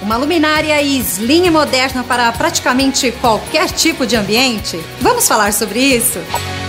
Uma luminária slim e moderna para praticamente qualquer tipo de ambiente? Vamos falar sobre isso?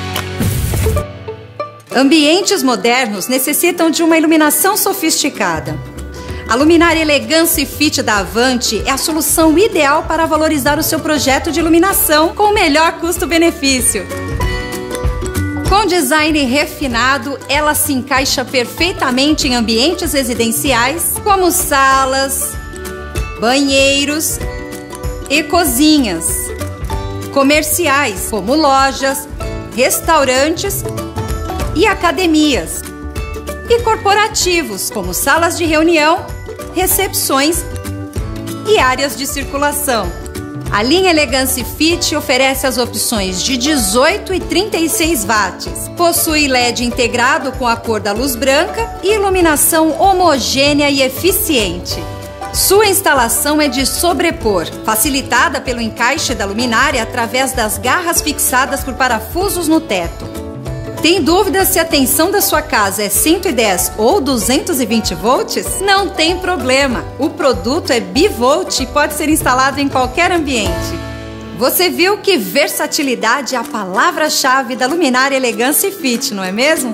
Ambientes modernos necessitam de uma iluminação sofisticada. A luminária Elegance Fit da Avante é a solução ideal para valorizar o seu projeto de iluminação com o melhor custo-benefício. Com design refinado, ela se encaixa perfeitamente em ambientes residenciais, como salas, banheiros e cozinhas, comerciais, como lojas, restaurantes e academias, e corporativos, como salas de reunião, recepções e áreas de circulação. A linha Elegance Fit oferece as opções de 18 e 36 watts. Possui LED integrado com a cor da luz branca e iluminação homogênea e eficiente. Sua instalação é de sobrepor, facilitada pelo encaixe da luminária através das garras fixadas por parafusos no teto. Tem dúvida se a tensão da sua casa é 110 ou 220 volts? Não tem problema! O produto é bivolt e pode ser instalado em qualquer ambiente. Você viu que versatilidade é a palavra-chave da luminária Elegance Fit, não é mesmo?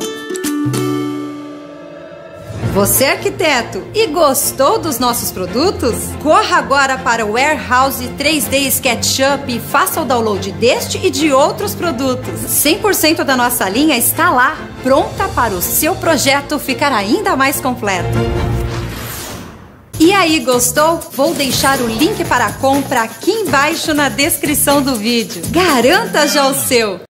Você, arquiteto, e gostou dos nossos produtos? Corra agora para o Warehouse 3D SketchUp e faça o download deste e de outros produtos. 100% da nossa linha está lá, pronta para o seu projeto ficar ainda mais completo. E aí, gostou? Vou deixar o link para a compra aqui embaixo na descrição do vídeo. Garanta já o seu!